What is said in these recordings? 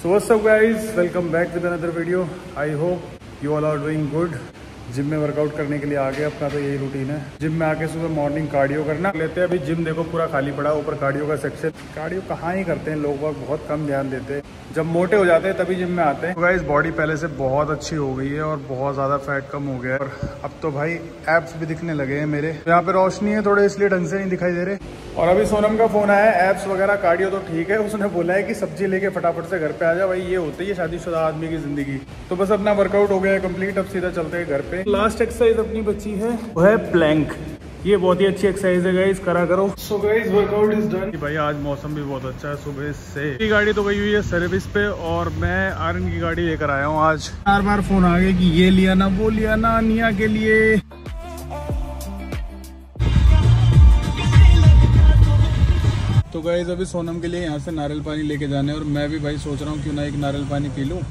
So what's up guys, welcome back with another video. I hope you all are doing good. Gym में workout करने के लिए आ गए, अपना तो यही रूटीन है। जिम में आके सुबह मॉर्निंग कार्डियो करना लेते हैं। अभी जिम देखो पूरा खाली पड़ा, ऊपर कार्डियो का सेक्शन। कार्डियो कहाँ ही करते हैं लोग, बहुत कम ध्यान देते हैं। जब मोटे हो जाते हैं तभी जिम में आते हैं। गाइस बॉडी पहले से बहुत अच्छी हो गई है और बहुत ज़्यादा फैट कम हो गया है और अब तो भाई एब्स भी दिखने लगे हैं मेरे। यहाँ पे रोशनी है थोड़े, इसलिए ढंग से नहीं दिखाई दे रहे। और अभी सोनम का फोन आया है, एब्स वगैरह कार्डियो तो ठीक है, उसने बोला है कि सब्जी लेके फटाफट से घर पे आ जा। भाई ये होती है शादीशुदा आदमी की जिंदगी। तो बस अपना वर्कआउट हो गया है कंप्लीट, अब सीधा चलते हैं घर पे। लास्ट एक्सरसाइज अपनी बची है वो है प्लैंक। ये बहुत ही अच्छी एक्सरसाइज है गाइस, करा करो। So guys workout is done. भाई आज मौसम भी बहुत अच्छा है सुबह से। की गाड़ी तो गई हुई है सर्विस पे और मैं आर्यन की गाड़ी लेकर आया हूँ आज। बार बार फोन आ गया कि ये लिया ना वो लिया ना निया के लिए। तो गाइस अभी सोनम के लिए यहाँ से नारियल पानी लेके जाने और मैं भी भाई सोच रहा हूँ क्यों ना एक नारियल पानी पी लूँ।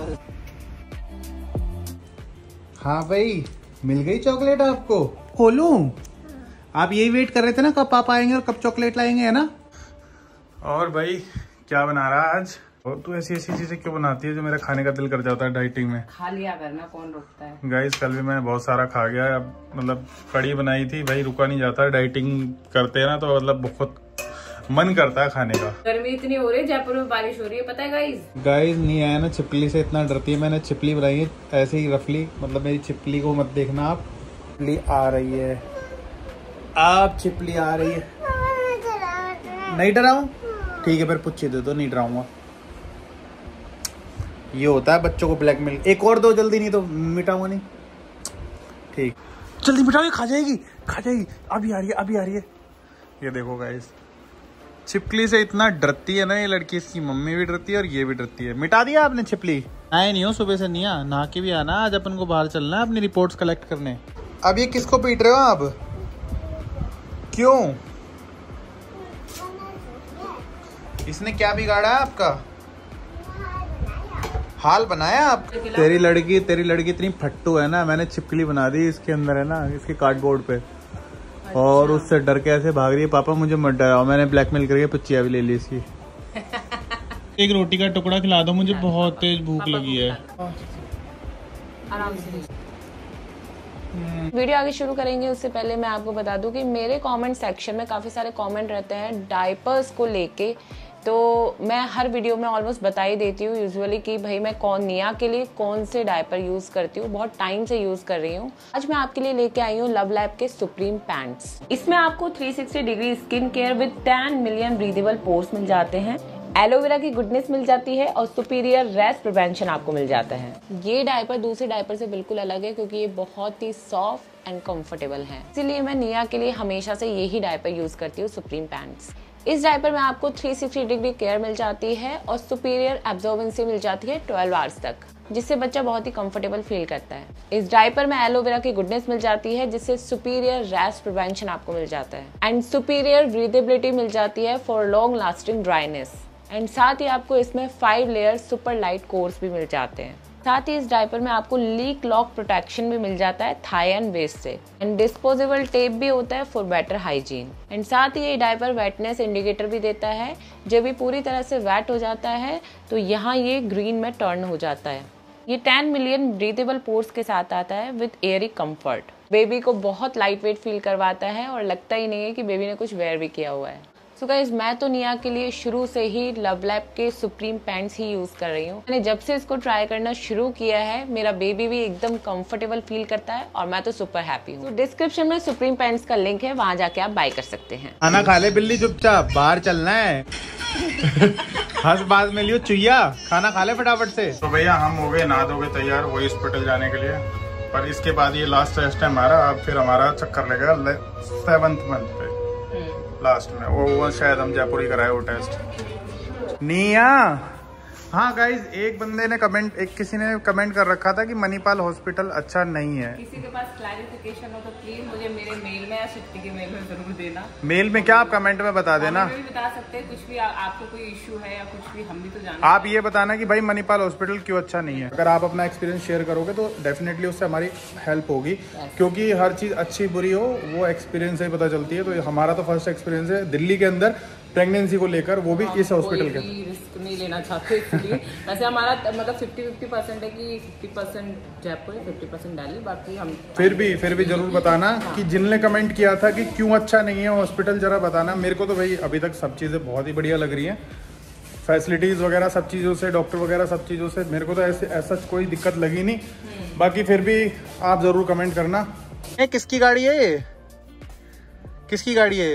हाँ भाई मिल गई चॉकलेट आपको। खोलूं? आप यही वेट कर रहे थे ना कब पापा आएंगे और कब चॉकलेट लाएंगे, है ना? और भाई क्या बना रहा है आज? और तू ऐसी ऐसी चीजें क्यों बनाती है जो मेरा खाने का दिल कर जाता है डाइटिंग में? खा लिया करना, कौन रोकता है। गाइस कल भी मैंने बहुत सारा खा गया। अब मतलब कड़ी बनाई थी भाई, रुका नहीं जाता। डाइटिंग करते हैं ना तो मतलब बहुत मन करता है खाने का। गर्मी इतनी हो रही है, जयपुर में बारिश हो रही है, पता है गाइस। गाइस नहीं आया ना, छिपकली से इतना डरती है। मैंने छिपकली बनाई है ऐसे ही रफली, मतलब मेरी छिपकली को मत देखना आप। छिपकली आ रही है, आप छिपकली आ रही है। नहीं डराऊं? ठीक है फिर पुच्छी दे दो, नहीं डराऊंगा। ये होता है बच्चों को ब्लैकमेल। एक और दो जल्दी, नहीं तो मिटाऊंगा नहीं। ठीक जल्दी मिटाओ, खा जाएगी खा जाएगी। अभी आ रही है अभी आ रही है। ये देखो गाइस छिपकली से इतना डरती है ना ये लड़की, इसकी मम्मी भी डरती है और ये भी डरती है। मिटा दिया आपने छिपकली? आए नहीं हो सुबह से, नहीं आ नहा के भी आना। आज अपन को बाहर चलना है अपनी रिपोर्ट्स कलेक्ट करने। अब ये किसको पीट रहे हो आप? क्यों? इसने क्या बिगाड़ा है आपका? हाल बनाया आप? तेरी लड़की इतनी फट्टू है ना, मैंने छिपकली बना दी इसके अंदर, है ना, इसके कार्डबोर्ड पे। और उससे डर के ऐसे भाग रही है, पापा मुझे मत डराओ। मैंने ब्लैकमेल करके पुच्चिया भी ले ली इसकी। एक रोटी का टुकड़ा खिला दो, मुझे बहुत तेज भूख लगी है। आराम से। वीडियो आगे शुरू करेंगे उससे पहले मैं आपको बता दूं कि मेरे कमेंट सेक्शन में काफ़ी सारे कमेंट रहते हैं डायपर्स को लेके। तो मैं हर वीडियो में ऑलमोस्ट बता ही देती हूँ यूजुअली कि भाई मैं निया के लिए कौन से डायपर यूज़ करती हूँ, बहुत टाइम से यूज़ कर रही हूँ। आज मैं आपके लिए लेके आई हूँ लव लैब के सुप्रीम पैंट्स। इसमें आपको 360 degree skin care with 10 million breathable pores मिल जाते हैं, एलोवेरा की गुडनेस मिल जाती है और सुपीरियर रैश प्रिवेंशन आपको मिल जाता है। ये डायपर दूसरे डायपर से बिल्कुल अलग है क्योंकि ये बहुत ही सॉफ्ट एंड कंफर्टेबल है, इसीलिए मैं निया के लिए हमेशा से यही डायपर यूज करती हूँ, सुप्रीम पैंट्स। इस डायपर में आपको 360 डिग्री केयर मिल जाती है और सुपीरियर एब्जॉर्बेंसी मिल जाती है 12 आवर्स तक, जिससे बच्चा बहुत ही कंफर्टेबल फील करता है। इस डायपर में एलोवेरा की गुडनेस मिल जाती है जिससे सुपीरियर रैश प्रिवेंशन आपको मिल जाता है एंड सुपीरियर ब्रीदेबिलिटी मिल जाती है for long lasting dryness. And साथ ही आपको इसमें 5 लेयर सुपर लाइट कोर्स भी मिल जाते हैं। साथ ही इस डायपर में आपको लीक लॉक प्रोटेक्शन भी मिल जाता है थाई एंड वेस्ट से एंड डिस्पोजेबल टेप भी होता है फॉर बेटर हाइजीन। एंड साथ ही ये डायपर वेटनेस इंडिकेटर भी देता है, जब ये पूरी तरह से वेट हो जाता है तो यहाँ ये ग्रीन में टर्न हो जाता है। ये 10 मिलियन ब्रीदेबल पोर्स के साथ आता है विद एयरी कंफर्ट। बेबी को बहुत लाइट वेट फील करवाता है और लगता ही नहीं है कि बेबी ने कुछ वेयर भी किया हुआ है। सो गाइस मैं तो निया के लिए शुरू से ही लव लैब के सुप्रीम पैंट्स ही यूज कर रही हूँ। मैंने जब से इसको ट्राई करना शुरू किया है मेरा बेबी भी एकदम कंफर्टेबल फील करता है और मैं तो सुपर हैप्पी हूँ। तो डिस्क्रिप्शन में सुप्रीम पैंट्स का लिंक है, वहाँ जाके आप बाय कर सकते हैं। खाना खा ले बिल्ली, चुपचाप बाहर चलना है। हंस बात में लियो चुईया, खाना खा ले फटाफट से। तो भैया हम हो गए नहा धोके तैयार वही हॉस्पिटल जाने के लिए, पर इसके बाद ये लास्ट टेस्ट है हमारा। अब फिर हमारा चक्कर लगेगा 7th मंथ पे लास्ट में। वो शायद हम जयपुर ही कराए वो टेस्ट। निया हाँ गाइज किसी ने कमेंट कर रखा था कि मणिपाल हॉस्पिटल अच्छा नहीं है। किसी के पास क्लैरिफिकेशन हो तो प्लीज मुझे मेरे मेल में या शिफ्टी के मेल में जरूर देना। मेल में क्या, आप कमेंट में बता देना। भी बता सकते हैं कुछ भी, आपको कोई इश्यू है या कुछ भी, हम भी तो जानते हैं। आप ये बताना कि भाई मणिपाल हॉस्पिटल क्यों अच्छा नहीं है। अगर आप अपना एक्सपीरियंस शेयर करोगे तो डेफिनेटली उससे हमारी हेल्प होगी, क्योंकि हर चीज़ अच्छी बुरी हो वो एक्सपीरियंस से ही पता चलती है। तो हमारा तो फर्स्ट एक्सपीरियंस है दिल्ली के अंदर प्रेगनेंसी को लेकर, वो भी इस हॉस्पिटल के। रिस्क नहीं लेना चाहते इसलिए। वैसे हमारा मतलब 50-50% है कि 50% जयपुर 50% दिल्ली, बाकी हम फिर भी जरूर बताना कि जिनने कमेंट किया था कि क्यों अच्छा नहीं है हॉस्पिटल, जरा बताना। मेरे को तो भाई अभी तक सब चीज़ें बहुत ही बढ़िया लग रही हैं, फैसिलिटीज़ वगैरह सब चीज़ों से, डॉक्टर वगैरह सब चीज़ों से मेरे को तो ऐसा कोई दिक्कत लगी नहीं। बाकी फिर भी आप ज़रूर कमेंट करना। किसकी गाड़ी है ये? किसकी गाड़ी है ये?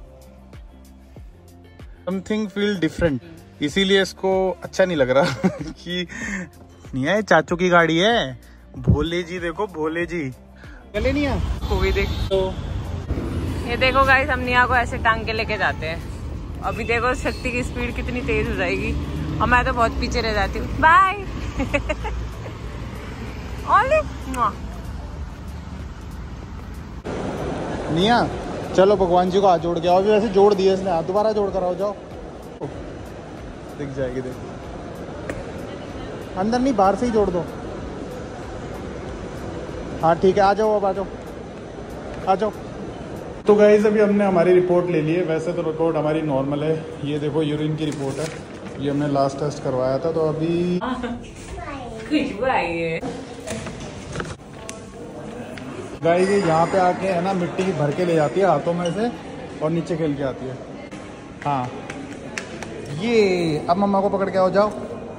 समथिंग फील डिफरेंट, इसीलिए इसको अच्छा नहीं लग रहा कि नहीं है, चाचू की गाड़ी है। भोले जी देखो, भोले जी चले नहीं को भी देख तो ये देखो गाइस, हम निया को ऐसे टांग के लेके जाते हैं। अभी देखो शक्ति की स्पीड कितनी तेज हो जाएगी और मैं तो बहुत पीछे रह जाती हूँ। बाय निया, चलो भगवान जी को हाथ जोड़ के आओ। वैसे जोड़ दिए इसने हाथ, दोबारा जोड़ कर आओ, जाओ। दिख जाएगी, देख। अंदर नहीं, बाहर से ही जोड़ दो। हाँ ठीक है, आ जाओ, अब आ जाओ, आ जाओ। तो गाइस अभी हमने हमारी रिपोर्ट ले ली है। वैसे तो रिपोर्ट हमारी नॉर्मल है, ये देखो यूरिन की रिपोर्ट है, ये हमने लास्ट टेस्ट करवाया था। तो अभी खुशबू आई है। गाय ये यहाँ पे आके है ना मिट्टी भर के ले जाती है हाथों में से और नीचे खेल के आती है। हाँ ये अब मम्मा को पकड़ के आओ, जाओ।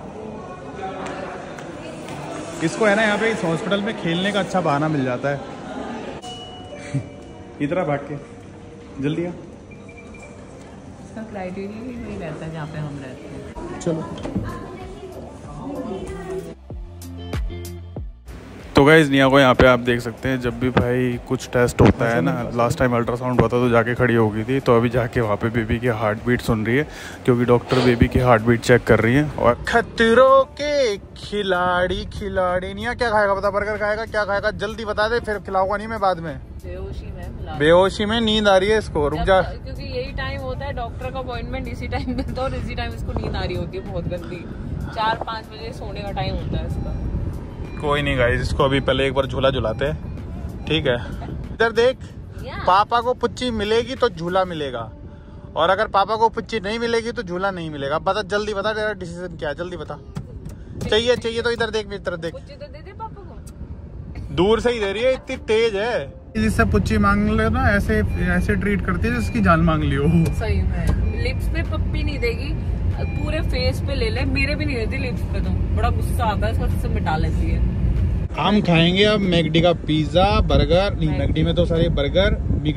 इसको है ना यहाँ पे इस हॉस्पिटल में खेलने का अच्छा बहाना मिल जाता है। इधर भाग के जल्दी आ। इसका क्राइटेरिया भी वही रहता है जहाँ पे हम रहते हैं। चलो तो गाइस निया को यहाँ पे आप देख सकते हैं, जब भी भाई कुछ टेस्ट होता है ना, लास्ट टाइम अल्ट्रासाउंड हुआ था तो जाके खड़ी हो गई थी, तो अभी जाके वहाँ पे बेबी की हार्ट बीट सुन रही है, क्योंकि डॉक्टर बेबी की हार्ट बीट चेक कर रही है। और खतरों के खिलाड़ी निया क्या खाएगा बता? बर्गर खाएगा? क्या खाएगा जल्दी बता दे, फिर खिलाऊंगा नहीं मैं बाद में। बेहोशी में नींद आ रही है इसको, रुक जा। क्योंकि यही टाइम होता है डॉक्टर का अपॉइंटमेंट, इसी टाइम पे तो, और इसी टाइम इसको नींद आ रही होती है बहुत गंदी। 4-5 बजे सोने का टाइम होता है इसका। कोई नहीं गाइस, इसको अभी पहले एक बार झूला झुलाते हैं, ठीक है? इधर देख, पापा को पुच्ची मिलेगी तो झूला मिलेगा, और अगर पापा को पुच्ची नहीं मिलेगी तो झूला नहीं मिलेगा। बता जल्दी बता, तेरा डिसीजन क्या है? जल्दी बता। चाहिए तो इधर देख, मेरी तरफ देख। पुच्ची तो दे दे पापा को। दूर से ही दे रही है, इतनी तेज है। जिससे पुच्ची मांग ले ना, ऐसे ट्रीट करती है जिसकी जान मांग ली हो। सही में लिप्स पे पप्पी नहीं देगी, पूरे फेस पे ले ले। मेरे भी नहीं देती लिप्स पे, तो बड़ा गुस्सा आता है, इसको मिटा लेती है। हम खाएंगे अब मैकडी का पिज्जा, बर्गर नहीं, मैकडी में तो सारे बर्गर,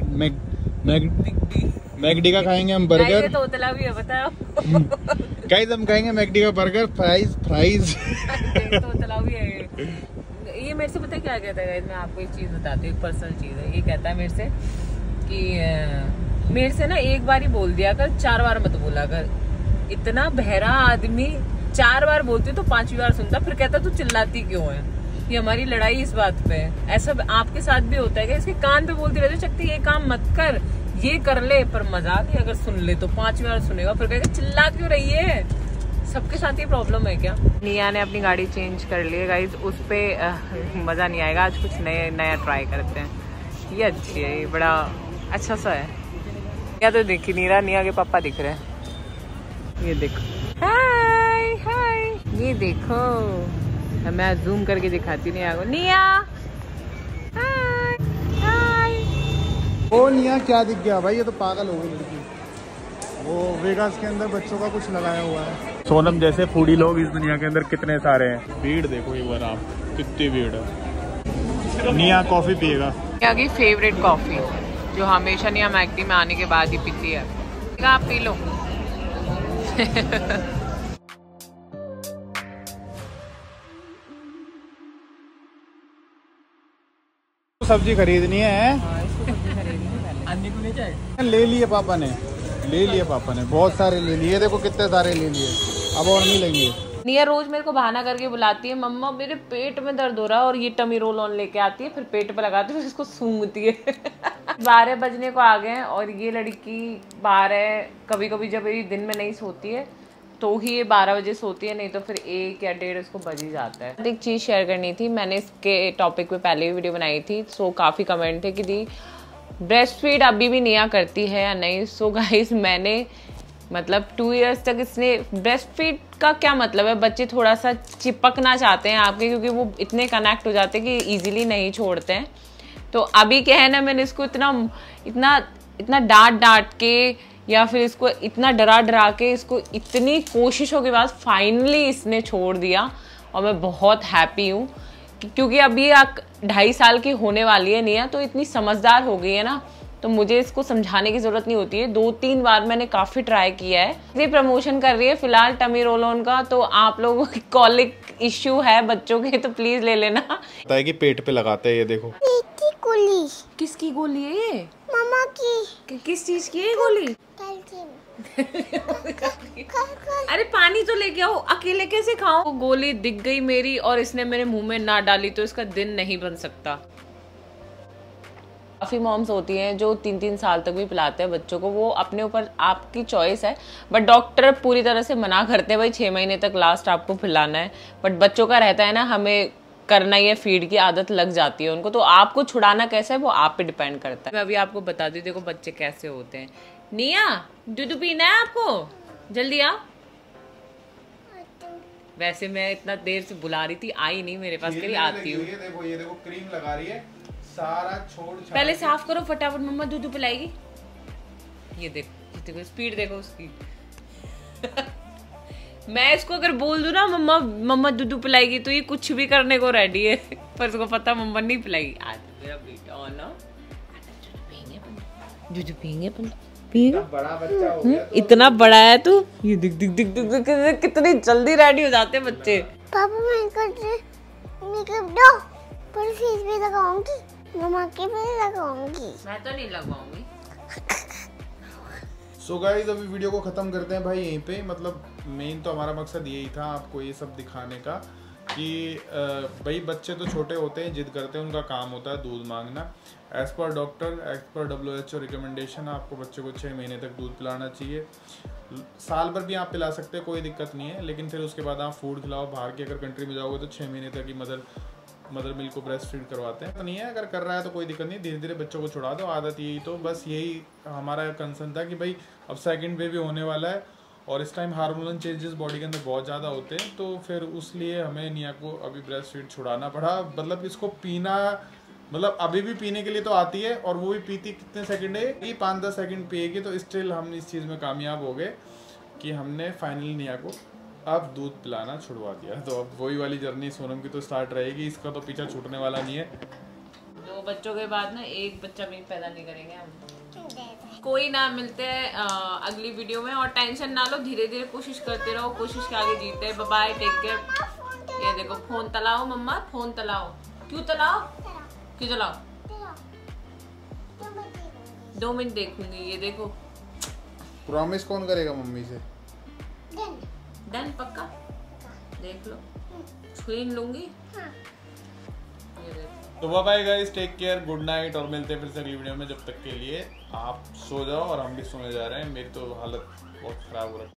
मैकडी का खाएंगे हम बर्गर। तोतला भी है बताओ। गाइस हम खाएंगे मैकडी का बर्गर, फ्राइज तोतला भी है। ये मेरे से पता क्या कहता है गाइस, मैं आपको एक चीज बताती हूँ, पर्सनल चीज है। ये कहता है मेरे से कि मेरे से ना एक बार ही बोल दिया कर, 4 बार मत बोला कर। इतना बहरा आदमी 4 बार बोलती तो 5वीं बार सुनता, फिर कहता तू चिल्लाती क्यों है। ये हमारी लड़ाई इस बात पे है। ऐसा आपके साथ भी होता है कि इसके कान पे बोलती रहती, शक्ति ये काम मत कर, ये कर ले, पर मजाक है, अगर सुन ले तो 5वीं बार सुनेगा, फिर कहेगा चिल्ला क्यों रही है। सबके साथ ये प्रॉब्लम है क्या? निया ने अपनी गाड़ी चेंज कर ली है गाइस, उस पे मजा नहीं आएगा। आज कुछ नया ट्राई करते हैं। ये अच्छी है, ये बड़ा अच्छा सा है। या तो देखी नहीं रहा, निया के पापा दिख रहे हैं। ये देखो, हाय हाय, ये देखो, मैं जूम करके दिखाती नहीं आगो। निया हाय हाय। ओ निया क्या दिख गया भाई? ये तो पागल हो गई लड़की। वो वेगास के अंदर बच्चों का कुछ लगाया हुआ है। सोनम जैसे फूडी लोग इस दुनिया के अंदर कितने सारे हैं। भीड़ देखो एक बार आप, कितनी भीड़ है। निया कॉफी पिएगा। निया की फेवरेट कॉफी, जो हमेशा निया मैकडी में आने के बाद ही पीती है। आप पी लो। सब्जी खरीदनी है। ले लिए पापा ने, बहुत सारे ले लिए। देखो कितने सारे ले लिए, अब और नहीं लेंगे। निया रोज मेरे को बहाना करके बुलाती है, मम्मा मेरे पेट में दर्द हो रहा है, और ये टमी रोल ऑन लेके आती है, फिर पेट पे लगाती है, फिर इसको सूंघती है। 12 बजने को आ गए और ये लड़की 12, कभी कभी जब ये दिन में नहीं सोती है तो ही ये 12 बजे सोती है, नहीं तो फिर 1 या 1:30 इसको बज ही जाता है। एक चीज़ शेयर करनी थी, मैंने इसके टॉपिक पे पहले भी वीडियो बनाई थी, सो काफ़ी कमेंट थे कि दी ब्रेस्ट फीड अभी भी निया करती है या नहीं। सो गाइस, मैंने मतलब 2 इयर्स तक इसने ब्रेस्ट फीड का क्या मतलब है, बच्चे थोड़ा सा चिपकना चाहते हैं आपके, क्योंकि वो इतने कनेक्ट हो जाते हैं कि इजीली नहीं छोड़ते हैं। तो अभी क्या है ना, मैंने इसको इतना डांट के या फिर इसको इतना डरा के इसको इतनी कोशिशों के बाद फाइनली इसने छोड़ दिया और मैं बहुत हैप्पी हूँ, क्योंकि अभी 2.5 साल की होने वाली है निया, तो इतनी समझदार हो गई है ना, तो मुझे इसको समझाने की जरूरत नहीं होती है। 2-3 बार मैंने काफी ट्राई किया है। ये प्रमोशन कर रही है फिलहाल टमी रोल ऑन का, तो आप लोगों की कॉलिक इश्यू है बच्चों के तो प्लीज ले लेना। पता है कि पेट पे लगाते हैं, ये देखो। गोली किसकी गोली है ये? मम्मा की। किस चीज की है गोली? अरे पानी तो लेके आओ, अकेले कैसे खाओ? गोली दिख गई मेरी और इसने मेरे मुंह में ना डाली तो इसका दिन नहीं बन सकता। काफ़ी मॉम्स होती हैं जो 3-3 साल तक भी पिलाते हैं बच्चों को, वो अपने ऊपर आपकी चॉइस है, बट डॉक्टर पूरी तरह से मना करते हैं भाई 6 महीने तक लास्ट आपको पिलाना है, बट बच्चों का रहता है ना हमें करना ही है, फीड की आदत लग जाती है उनको, तो आपको छुड़ाना कैसे है वो आप पे डिपेंड करता है। मैं अभी आपको बता दी, देखो बच्चे कैसे होते हैं। निया दूध पीना है आपको, जल्दी आओ। वैसे मैं इतना देर से बुला रही थी, आई नहीं मेरे पास, कभी आती हूँ। ये देखो क्रीम लगा रही है, सारा छोड़ पहले साफ करो फटाफट, मम्मा दूध पिलाएगी। ये देखो स्पीड देखो उसकी। मैं इसको अगर बोल दूं ना मम्मा दूध पिलाएगी तो ये कुछ भी करने को रेडी है, पर इसको पता मम्मा नहीं पिलाएगी। आज मेरा बेटा और ना दूध पियेंगे बड़ा बच्चा हो गया तो इतना बड़ा है तू, ये दिख कितनी जल्दी रेडी हो जाते हैं बच्चे। पापा मेकअप दो, पर फेस पे लगाऊंगी, मम्मा के पे लगाऊंगी। मैं तो नहीं लगवाऊंगी। सो गाइस अभी वीडियो को ख़त्म करते हैं भाई यहीं पे। मतलब मेन तो हमारा मकसद यही था आपको ये सब दिखाने का कि भाई बच्चे तो छोटे होते हैं, जिद करते हैं, उनका काम होता है दूध मांगना। As per doctor, as per WHO recommendation आपको बच्चे को 6 महीने तक दूध पिलाना चाहिए। साल भर भी आप पिला सकते हैं, कोई दिक्कत नहीं है, लेकिन फिर उसके बाद आप फूड खिलाओ। बाहर की अगर कंट्री में जाओगे तो 6 महीने तक ही मदर मिल्क को ब्रेस्ट फीड करवाते हैं। तो नहीं है, अगर कर रहा है तो कोई दिक्कत नहीं, धीरे धीरे बच्चों को छुड़ा दो, आदत यही। तो बस यही हमारा कंसर्न था कि भाई अब सेकंड बेबी होने वाला है और इस टाइम हार्मोनल चेंजेस बॉडी के अंदर बहुत ज़्यादा होते हैं, तो फिर उसलिए हमें निया को अभी ब्रेस्ट फीड छुड़ाना पड़ा। मतलब इसको पीना, मतलब अभी भी पीने के लिए तो आती है, और वो भी पीती कितने सेकंड है, ये 5-10 सेकंड पिएगी। तो स्टिल हम इस चीज़ में कामयाब हो गए कि हमने फाइनली निया को अब दूध पिलाना छुड़वा दिया। तो अब वही वाली जर्नी सोनम की तो स्टार्ट रहेगी, इसका तो पीछा छूटने वाला नहीं है। 2 बच्चों के बाद ना एक बच्चा भी पैदा नहीं करेंगे हम। कोई ना, मिलते हैं अगली वीडियो में, और टेंशन ना लो, धीरे धीरे कोशिश करते रहो, कोशिश के आगे जीते। Bye bye, take care. ये देखो फोन तलाओ मम्मा, फोन तलाओ। क्यों तलाओ? क्यों तलाओ? 2 मिनट देखूंगी। ये देखो प्रॉमिस कौन करेगा मम्मी से? डन पक्का, देख लो, छीन लूंगी। ये देखो। तो bye guys, take care, good night, और मिलते हैं फिर से अगली वीडियो में। जब तक के लिए आप सो जाओ और हम भी सोने जा रहे हैं। मेरी तो हालत बहुत खराब हो रही है।